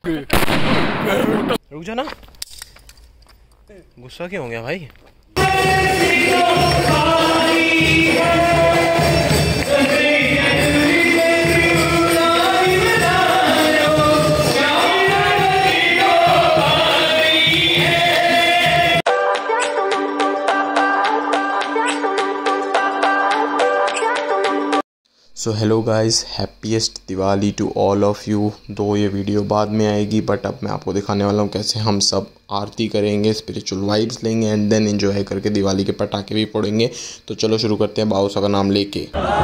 रुक जा ना, गुस्सा क्यों हो गया भाई? So hello guys, happiest Diwali to all of you. दो ये वीडियो बाद में आएगी, बट अब मैं आपको दिखाने वाला हूँ कैसे हम सब आरती करेंगे, स्पिरिचुअल वाइब्स लेंगे एंड देन एंजॉय करके दिवाली के पटाखे भी फोड़ेंगे। तो चलो शुरू करते हैं बाउसा का नाम लेके।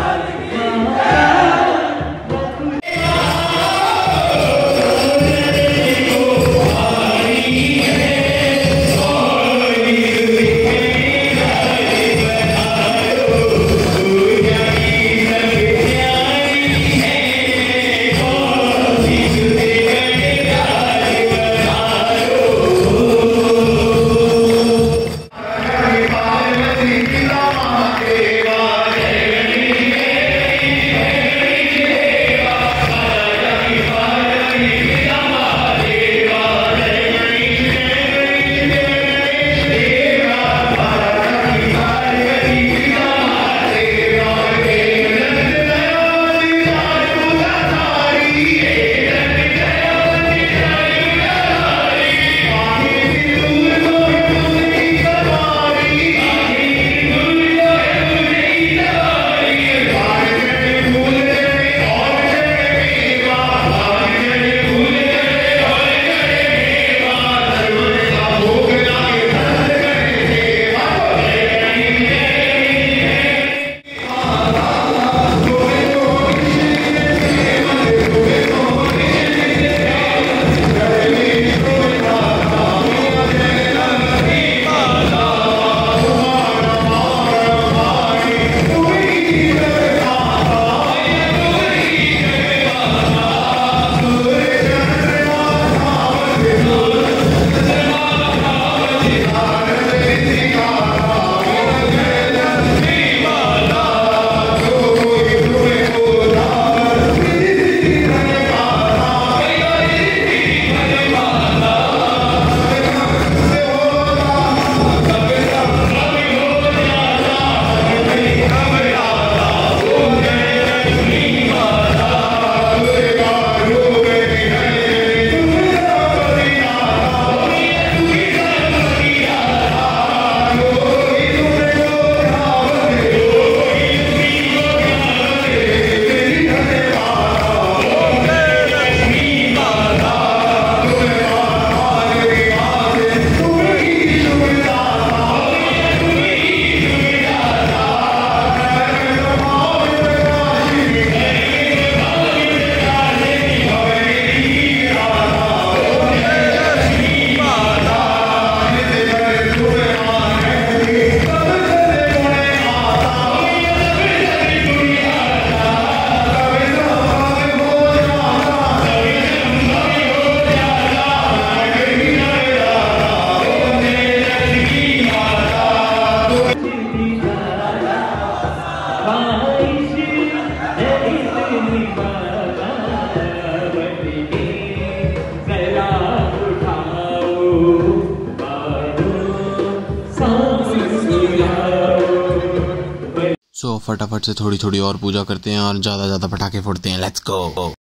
सो फटाफट से थोड़ी थोड़ी और पूजा करते हैं और ज़्यादा पटाखे फोड़ते हैं। Let's go.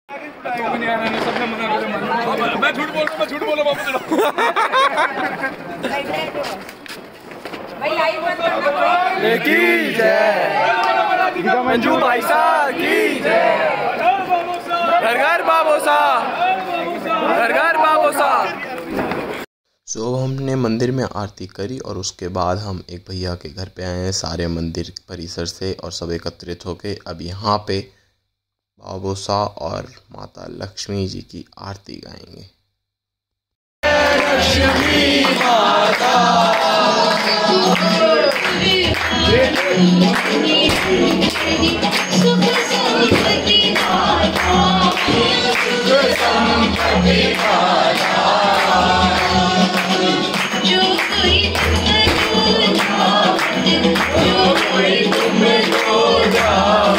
मैं झूठ बोल मंजू भाई साहब की जय। घर बाबोसा, घर बाबोसा। सो हमने मंदिर में आरती करी और उसके बाद हम एक भैया के घर पे आए हैं सारे मंदिर परिसर से और सब एकत्रित होके अब यहाँ पे बाबोसा और माता लक्ष्मी जी की आरती गाएंगे। लक्ष्मी माता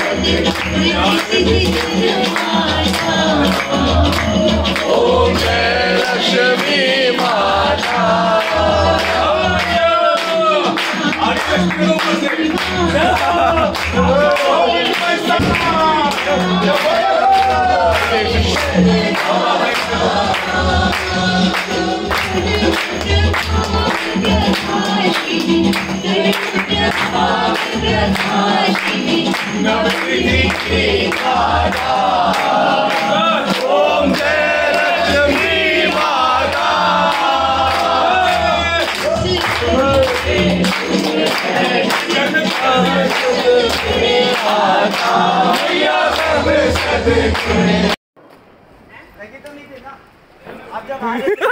Oh, लक्ष्मी माता ओम जय लक्ष्मी माता आप जब आ रहे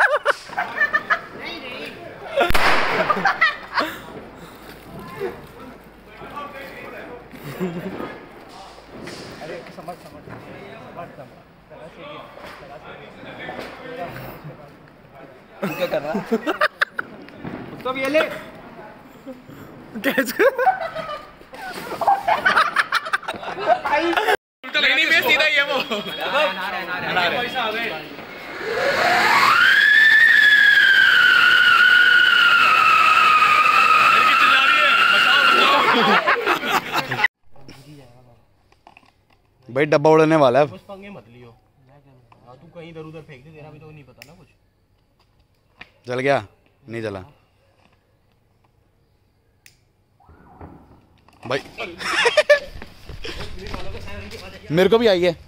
अरे समझ क्या कर रहा उसको भी ये ले कैसे नहीं मैं सीधा ये वो पैसा आ गए भाई डब्बा उड़ने वाला है। कुछ पंगे मत लियो तू कहीं इधर उधर फेंक दे तेरा भी तो नहीं पता ना कुछ जल गया नहीं जला भाई मेरे को भी आई है।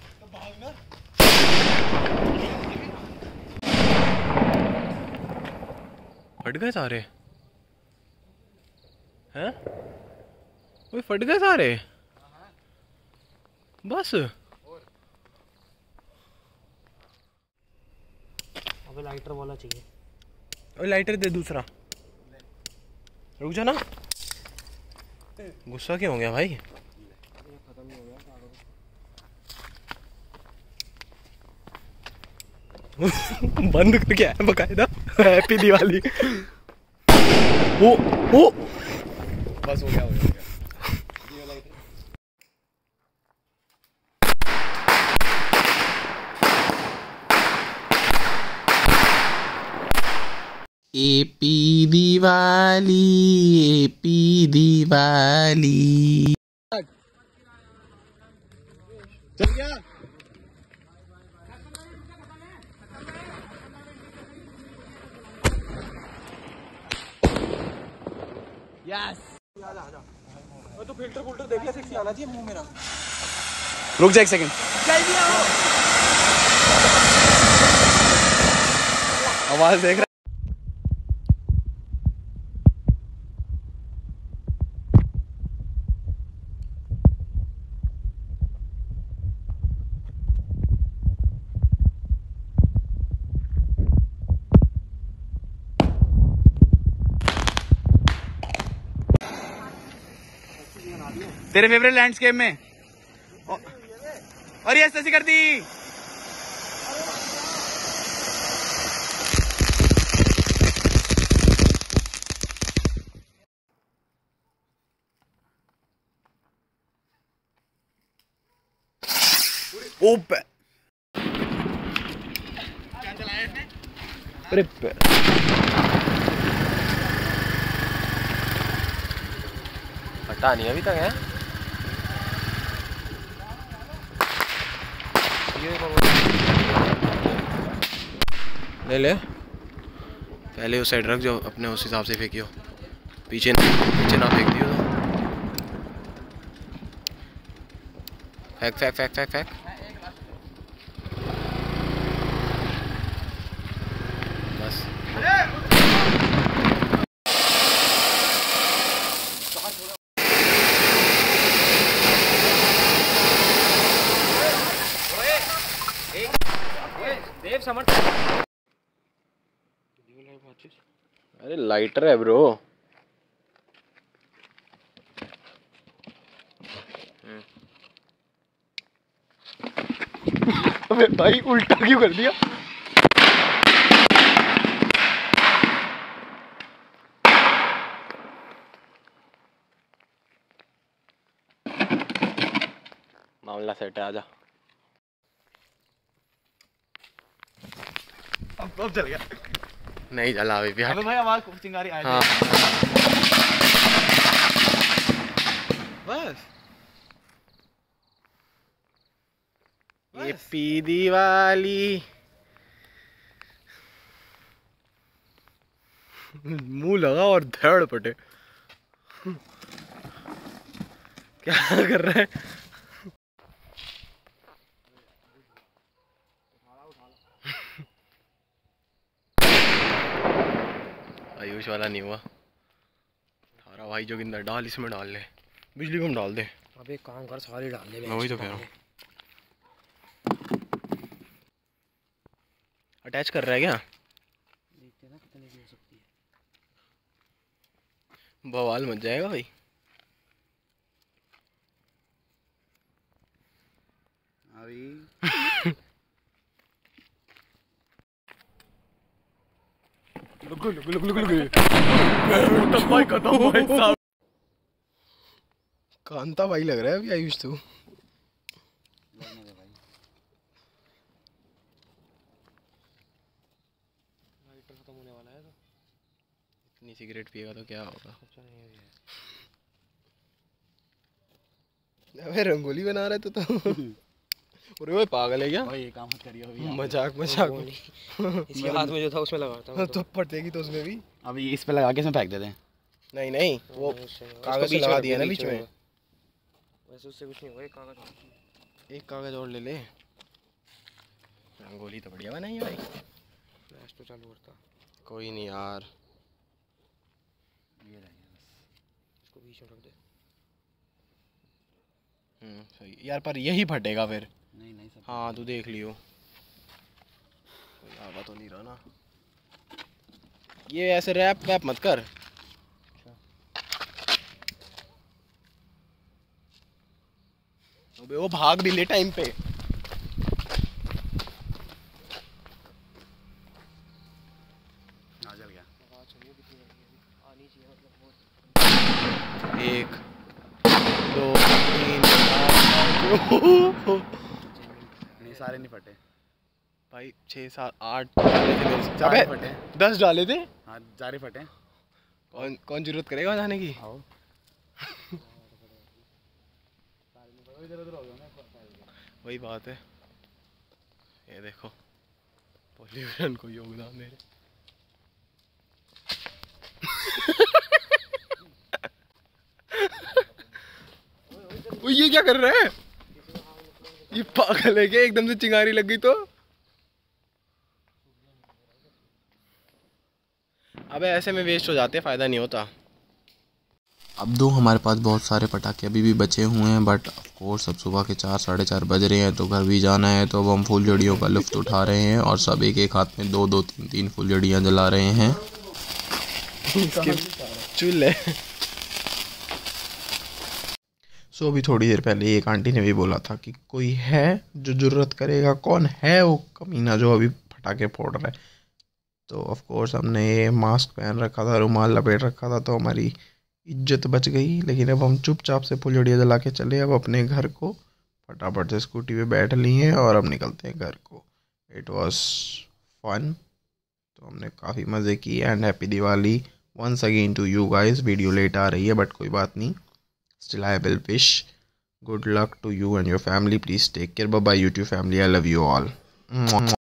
फट गए सारे हैं वो फट गए सारे बस अबे लाइटर वाला चाहिए और लाइटर दे दूसरा रुक जा ना गुस्सा क्यों हो गया भाई बंद कर क्या है बकायदा हैप्पी दिवाली ओ बस हो गया एपी दिवाली एपी दिवाली चल गया तो फिल्टर फुल्टर देख ले सेक्सी आना चाहिए मुंह मेरा रुक जा एक सेकंड आवाज देख रहा तेरे फेवरेट लैंडस्केप में और ये ऐसी कर दी ओप अरे पता नहीं अभी तक है ले ले पहले उस साइड रख जो अपने उस हिसाब से फेंकियो पीछे ना फेंक दियो तो फेंक बस देव समर्थ अरे लाइटर है ब्रो अबे भाई उल्टा क्यों कर दिया मामला सेट है आजा अब चल गया। नहीं जला अभी भी। अबे भाई आवाज चिंगारी आ हाँ जाए। बस ये पी दिवाली मुंह लगा और धड़ पटे। क्या कर रहा है? आयुष वाला नहीं हुआ। थारा भाई जोगिंदर डाल इसमें डाल ले, बिजली को हम डाल दे। अबे काम कर, सारे डाल ले। मैं वही तो कह रहा हूँ। अटैच कर रहा है क्या? देखते ना कितने की हो सकती है। बवाल मच जाएगा भाई। अभी कांता भाई लग रहा है अभी आयुष तो। खत्म होने वाला है तो इतनी सिगरेट पिएगा तो क्या होगा? अबे रंगोली बना रहे तो अरे वो पागल है क्या? भाई ये काम मत करिए अभी। मजाक मजाक इसके हाथ में जो था उसमें लगाता हूँ। तो फटेगी तो उसमें भी। अभी इस पे लगा के इसमें फेंक देते हैं। नहीं नहीं वो कागज से लगा दिया ना बीच में। वैसे उससे कुछ नहीं होगा। एक कागज और ले ले। रंगोली तो बढ़िया बनाई है भाई। फ्लैश तो चालू करता। कोई नहीं यार, ये रह गया बस। इसको बीच में रख दे। सही यार, पर यही फटेगा फिर। नहीं नहीं सब। हाँ तू देख लियो, कोई आवा तो नहीं रहा ना। ये ऐसे रैप वैप मत कर। अबे वो भाग भी ले टाइम पे। जल गया। एक दो तीन नहीं सारे नहीं फटे भाई, 6 7 8 डाले थे मेरे से। अबे फटे। 10 डाले थे। हाँ सारे फटे। कौन कौन जरूरत करेगा जाने की? आओ। वही बात है। ये देखो पॉल्यूशन को योगदान दे रहे। वो ये क्या कर रहा है? ये पागल है क्या? एकदम से चिंगारी लग गई तो। अबे ऐसे में वेस्ट हो जाते, फायदा नहीं होता। अब दो हमारे पास बहुत सारे पटाखे अभी भी बचे हुए हैं, बट ऑफ कोर्स अब सुबह के 4 साढ़े 4 बज रहे हैं तो घर भी जाना है। तो अब हम फुलझड़ियों का लुत्फ उठा रहे हैं और सब एक एक हाथ में 2 3 3 फुलझड़ियाँ जला रहे हैं। चूल्हे। सो अभी थोड़ी देर पहले एक आंटी ने भी बोला था कि कोई है जो ज़रूरत करेगा। कौन है वो कमीना जो अभी पटाखे फोड़ रहा है? तो ऑफ कोर्स हमने ये मास्क पहन रखा था, रुमाल लपेट रखा था, तो हमारी इज्जत बच गई। लेकिन अब हम चुपचाप से फुलझड़ियाँ जला के चले अब अपने घर को। फटाफट से स्कूटी पे बैठ ली हैं और अब निकलते हैं घर को। इट वॉज फन, तो हमने काफ़ी मज़े किए। And happy Diwali once again to you guys. Video late आ रही है बट कोई बात नहीं, still I will wish good luck to you and your family. Please take care. Bye bye YouTube family, I love you all.